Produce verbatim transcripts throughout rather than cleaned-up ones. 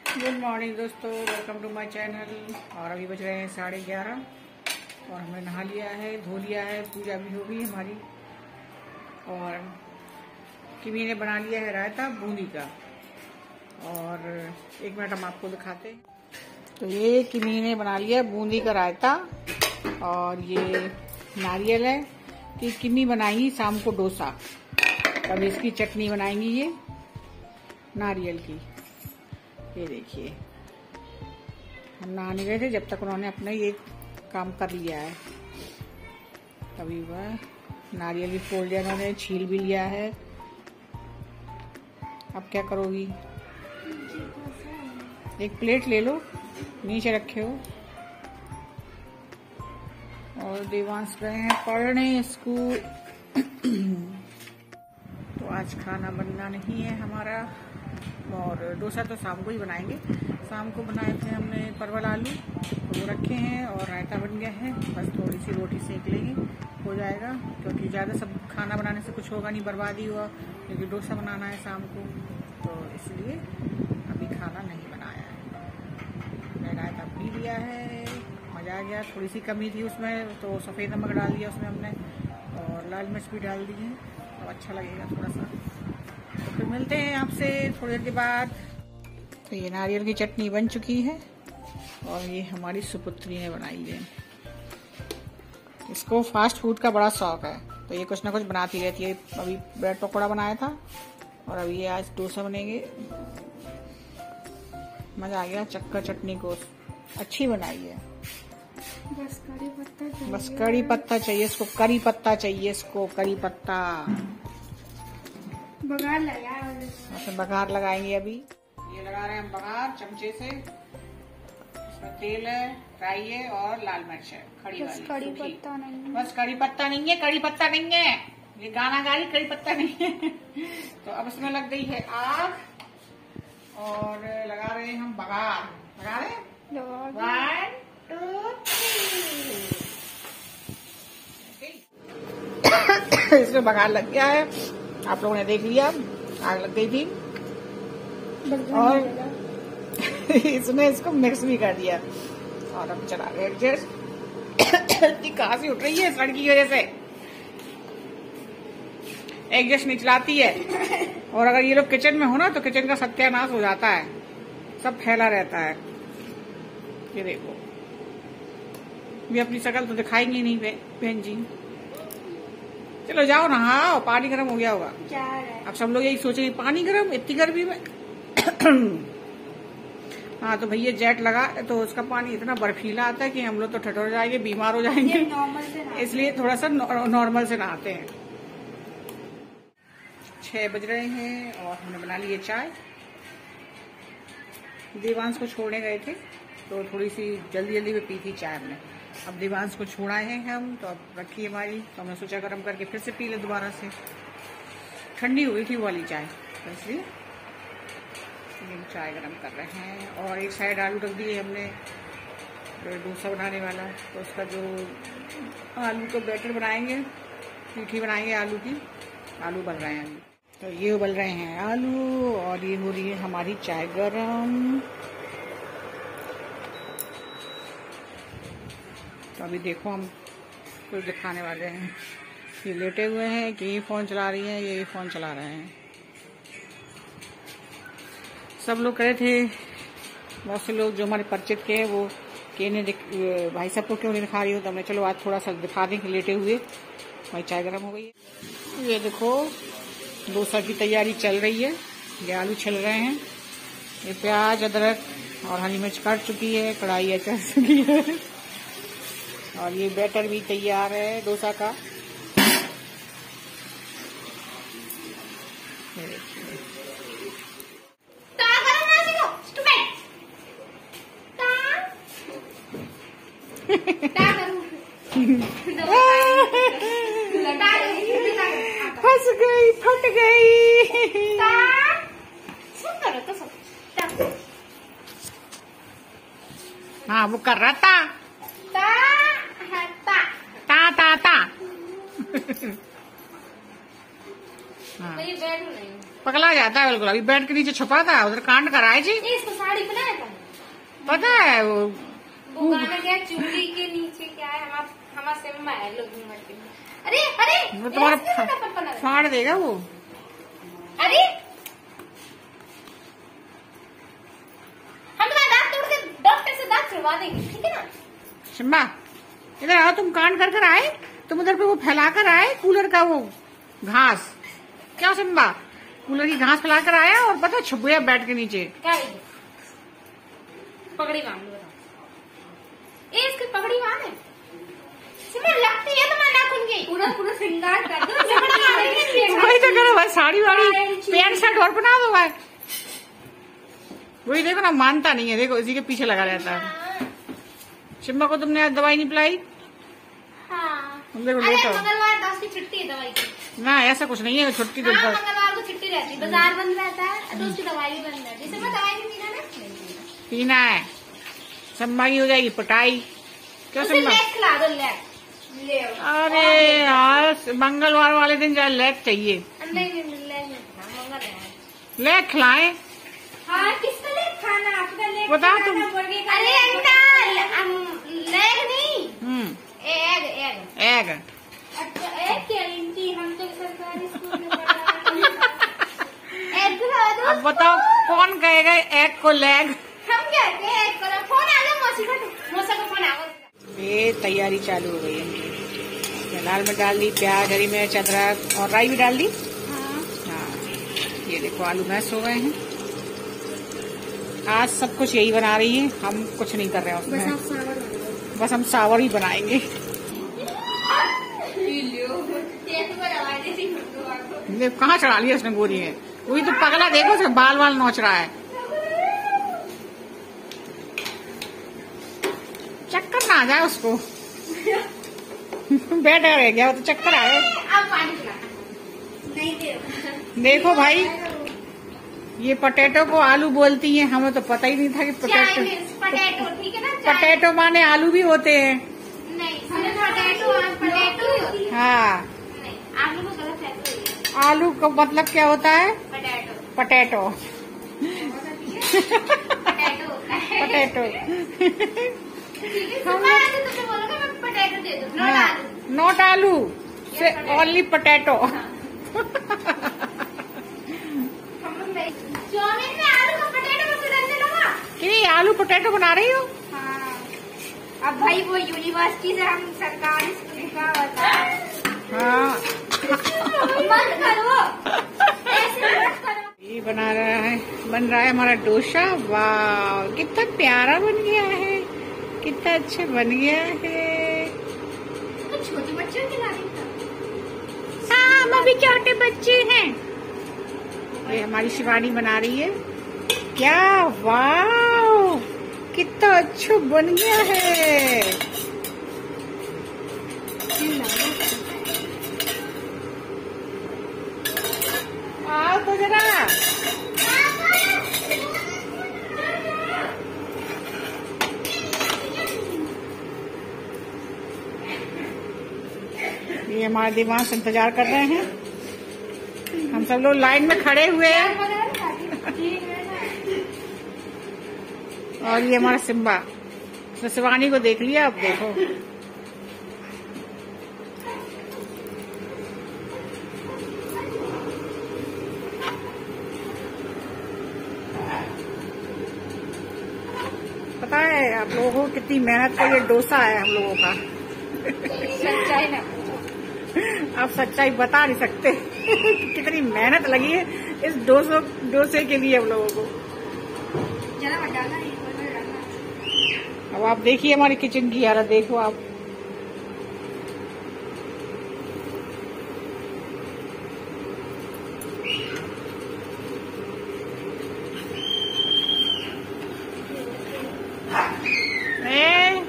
Good morning दोस्तों, welcome to my channel. और अभी बज रहे हैं साढ़े ग्यारह और हमने नहा लिया है, धो लिया है, पूजा भी हो गई हमारी। और किमी ने बना लिया है रायता बूंदी का। और एक मिनट हम आपको दिखाते हैं। तो ये किमी ने बना लिया बूंदी का रायता और ये नारियल है कि किमी बनाएंगी शाम को डोसा। अब इसकी चटनी बनाएंगी ये नारियल की। ये देखिए, हम नहाने गए थे जब तक उन्होंने अपना ये काम कर लिया है। तभी वह नारियल भी फोड़ लिया उन्होंने, छील भी लिया है। अब क्या करोगी? एक प्लेट ले लो, नीचे रखे हो। और देवांश गए हैं पढ़ने स्कूल। तो आज खाना बनना नहीं है हमारा। और डोसा तो शाम को ही बनाएंगे। शाम को बनाए थे हमने परवल आलू, तो वो रखे हैं और रायता बन गया है। बस थोड़ी सी रोटी सेक लेंगे, हो जाएगा। क्योंकि ज़्यादा सब खाना बनाने से कुछ होगा नहीं, बर्बादी हुआ, क्योंकि डोसा बनाना है शाम को। तो इसलिए अभी खाना नहीं बनाया है। हमने रायता पी लिया है, मज़ा आ गया। थोड़ी सी कमी थी उसमें, तो सफ़ेद नमक डाल दिया उसमें हमने और लाल मिर्च भी डाल दी है, तो अच्छा लगेगा थोड़ा सा। तो फिर मिलते हैं आपसे थोड़ी देर के बाद। तो ये नारियल की चटनी बन चुकी है और ये हमारी सुपुत्री ने बनाई है। इसको फास्ट फूड का बड़ा शौक है, तो ये कुछ ना कुछ बनाती रहती है। अभी ब्रेड पकौड़ा बनाया था और अभी ये आज डोसा बनेंगे। मजा आ गया। चक्कर चटनी को अच्छी बनाई है। बस कड़ी पत्ता चाहिए, बस कड़ी पत्ता चाहिए इसको, करी पत्ता चाहिए इसको, करी पत्ता। बघार लगा, अच्छा बघार लगाएंगे अभी। ये लगा रहे हैं हम बघार चमचे से। इसमें तेल है, राई है और लाल मिर्च है खड़ी वाली। कड़ी पत्ता नहीं, बस कड़ी पत्ता नहीं है, कड़ी पत्ता नहीं है। ये गाना गा रही, कड़ी पत्ता नहीं है। तो अब इसमें लग गई है आग और लगा रहे हैं हम बघार। लगा रहे हैं वन टू थ्री। इसमें बघार लग गया है, आप लोगों ने देख लिया। आग लग गई थी और इसने इसको मिक्स भी कर दिया। और अब चला गया एडजस्ट। इतनी खांसी उठ रही है सड़ की वजह से, एडजस्ट नहीं चलाती है। और अगर ये लोग किचन में हो ना, तो किचन का सत्यानाश हो जाता है, सब फैला रहता है। ये देखो, भी अपनी शकल तो दिखाएंगी नहीं बहन जी। चलो जाओ नहाओ, पानी गर्म हो गया होगा। अब सब लोग यही सोचेंगे पानी गर्म इतनी गर्मी में। हाँ तो भैया जेट लगा तो उसका पानी इतना बर्फीला आता है कि हम लोग तो ठठोर जाएंगे, बीमार हो जाएंगे। इसलिए थोड़ा सा नॉर्मल से नहाते हैं। छह बज रहे हैं और हमने बना लिए चाय। देवांश को छोड़ने गए थे तो थोड़ी सी जल्दी जल्दी में पी थी चाय हमने। अब देवांश को छोड़ाए हैं हम, तो अब रखी हमारी, तो हमने सोचा गर्म करके फिर से पी ले दोबारा से। ठंडी हुई थी वो वाली चाय, तो इसलिए चाय गरम कर रहे हैं। और एक साइड आलू रख दिए हमने डोसा बनाने वाला, तो उसका जो आलू का बैटर बनाएंगे, पीठी बनाएंगे आलू की। आलू बन रहे हैं अभी, तो ये उबल रहे हैं आलू और ये हो रही है हमारी चाय गरम। तो अभी देखो हम कुछ दिखाने वाले हैं। ये लेटे हुए हैं कि ये फोन चला रही हैं, ये फोन चला रहे हैं। सब लोग कहे थे, बहुत से लोग जो हमारे परिचित के हैं, वो कि भाई साहब को क्यों नहीं दिखा रही हो। तो हमने चलो आज थोड़ा सा दिखा दें कि लेटे हुए। भाई चाय गर्म हो गई है। ये देखो डोसा की तैयारी चल रही है। ये आलू छिल रहे हैं, ये प्याज अदरक और हरी मिर्च काट चुकी है, कढ़ाई चल चुकी है और ये बैटर भी तैयार है डोसा का। फंस गई, फट गई। हाँ वो कर रहा था ता ता ता। हाँ। तो ये बेड में नहीं पगला जाता है बिल्कुल। अभी बेड के नीचे छुपा था, उधर कांड कराए जी। इसको साड़ी पहनाया था, पता है वो वो गाना क्या चूड़ी के नीचे क्या है, हम हमारा सिम्मा है लोग घूमते हैं। अरे अरे वो तुम्हारा फाड़ देगा वो। अरे हम दांत तोड़ के डॉक्टर से दांत छुड़वा देंगे, ठीक है ना। सिम्बा इधर आओ, तुम कांड कर कर आए, तुम उधर पे वो फैला कर आए कूलर का वो घास। क्या सिम्बा, कूलर की घास फैला कर आया और पता छुप गया बेड के नीचे। क्या पगड़ी बांध लो, ए इसकी पगड़ी बांध है। सिमर लगती है तो मैं नाखून गई पूरा पूरा श्रृंगार कर दो। वही तो करो भाई, साड़ी वाड़ी पैंट शर्ट और बना दो भाई। वही देखो ना, मानता नहीं है, देखो इसी के पीछे लगा रहता है। सिम्बा को तुमने आज दवाई नहीं पिलाई? हाँ। देखो अरे लेटो। मंगलवार दस की छुट्टी है दवाई की। ना ऐसा कुछ नहीं है, छुट्टी तो हाँ, बस मंगलवार को छुट्टी रहती है, बाजार बंद रहता है तो उसकी दवाई भी बंद रहती है। सिमर दवाई नहीं पीना ना, पीना है। सिम्बा की हो जाएगी पटाई। क्या उसे सिम्बा? लेग खिला दो, लेग ले आओ। अरे यार मंगलवार वाले दिन जाए लेग चाहिए। नहीं नहीं नहीं, लेग नहीं खाना, मंगल है। लेग खिलाए। हाँ किसका लेग खाना, अपना लेग बता खाना, तुम। मुर्गे का। अरे अंकल लेग नहीं, हम्म एग एग एग। अच्छा एग क्या आंटी, हम तो सरकारी स्कूल में पढ़ा। एग खिला दो। अब बताओ कौन कहेगा एग को लेग? हम क्या कहते एग करो। फोन आ गया मौसी का, मौसा का फोन आ गया। ये तैयारी चालू हो गई है। दाल में डाल दी प्याज, हरी मिर्च, अदरक और राई भी डाल दी। हाँ। हाँ ये देखो आलू मैश हो गए हैं। आज सब कुछ यही बना रही है, हम कुछ नहीं कर रहे हैं उसमें। बस आप बस हम सावर ही बनाएंगे। देख कहाँ चढ़ा लिया उसने गोरी में। वही तो पगला, देखो उसके बाल बाल नोच रहा है। चक्कर ना आ जाए उसको। बैठा रह गया वो तो चक्कर आए। अब पानी पिला। नहीं दे। देखो भाई, ये पटेटो को आलू बोलती हैं, हमें तो पता ही नहीं था कि पटेटो चाइनीज पटेटो, ठीक है ना। पटेटो माने आलू भी होते हैं। नहीं सिर्फ पटेटो, पटेटो ही होती है। हाँ नहीं, आलू को गलत है। आलू का मतलब क्या होता है? पटेटो। पटेटो। Potato potato. तुमसे बोलोगे मैं पटेटो दे दूँ, नोट आलू। नॉट आलू, ओनली पटेटो। चाउमीन में आलू का पटेटो को डालने लगा। कि आलू पटेटो बना रही हो? हाँ। अब भाई वो यूनिवर्सिटी से हम सरकारी स्कूल का होता है। हाँ मत करो, ऐसे मत करो। ये बना रहा है, बन रहा है हमारा डोसा। वाह कितना प्यारा बन गया है, कितना अच्छा बन गया है। तो छोटे बच्चों के लाने का। हाँ हम अभी छोटे बच्चे हैं। ये हमारी शिवानी बना रही है। क्या वाह कितना अच्छा बन गया है। आओ तो जरा। ये हमारे दिमाग से इंतजार कर रहे हैं। हम सब लोग लाइन में खड़े हुए हैं। और ये हमारा सिम्बा, उसने शिवानी को देख लिया। अब देखो पता है आप लोगों को कितनी मेहनत का ये डोसा है हम लोगों का। सच्चाई ना आप सच्चाई बता नहीं सकते कितनी मेहनत लगी है इस डोसो डोसे के लिए हम लोगों को। जरा मत डालना, एक बार में डालना। अब आप देखिए हमारी किचन की हालत देखो आप। ए?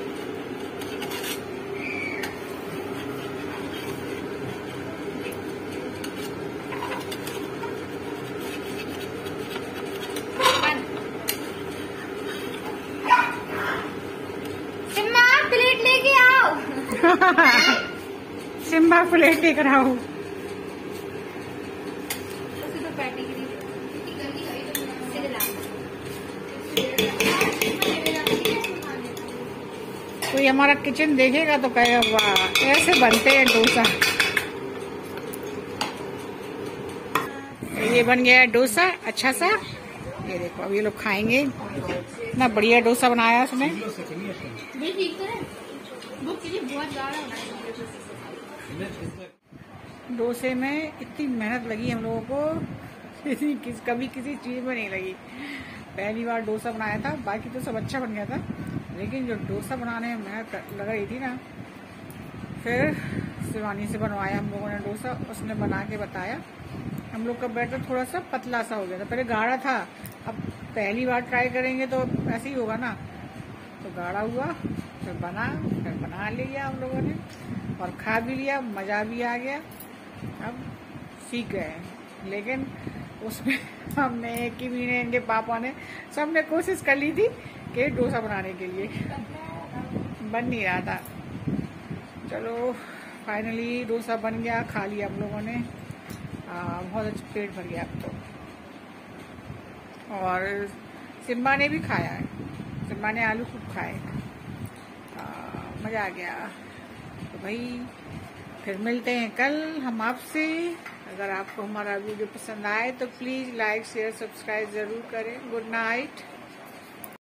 सिम्मा प्लेट लेके आओ। सिम्बा प्लेट लेकर आओ। कोई हमारा किचन देखेगा तो कहेगा वाह ऐसे बनते हैं डोसा। ये बन गया है डोसा अच्छा सा। ये देखो अब ये लोग खाएंगे। इतना बढ़िया डोसा बनाया उसने। डोसे में इतनी मेहनत लगी हम लोगों को इतनी किस कभी किसी चीज में नहीं लगी। पहली बार डोसा बनाया था, बाकी तो सब अच्छा बन गया था, लेकिन जो डोसा बनाने में मेहनत लग रही थी ना, फिर शिवानी से बनवाया हम लोगों ने डोसा। उसने बना के बताया। हम लोग का बैटर थोड़ा सा पतला सा हो गया था, पहले गाढ़ा था। अब पहली बार ट्राई करेंगे तो ऐसे ही होगा ना, तो गाढ़ा हुआ, फिर बना फिर बना लिया हम लोगों ने और खा भी लिया, मजा भी आ गया। अब सीख गए, लेकिन उसमें हमने किमी ने, इनके पापा ने, सबने कोशिश कर ली थी कि डोसा बनाने के लिए, बन नहीं रहा था। चलो फाइनली डोसा बन गया, खा लिया हम लोगों ने। आ, बहुत अच्छा पेट भर गया अब तो। और सिम्बा ने भी खाया है, सिम्बा ने आलू खूब खाए, मज़ा आ गया। तो भाई फिर मिलते हैं कल हम आपसे। अगर आपको हमारा वीडियो पसंद आए तो प्लीज़ लाइक शेयर सब्सक्राइब ज़रूर करें। Good night.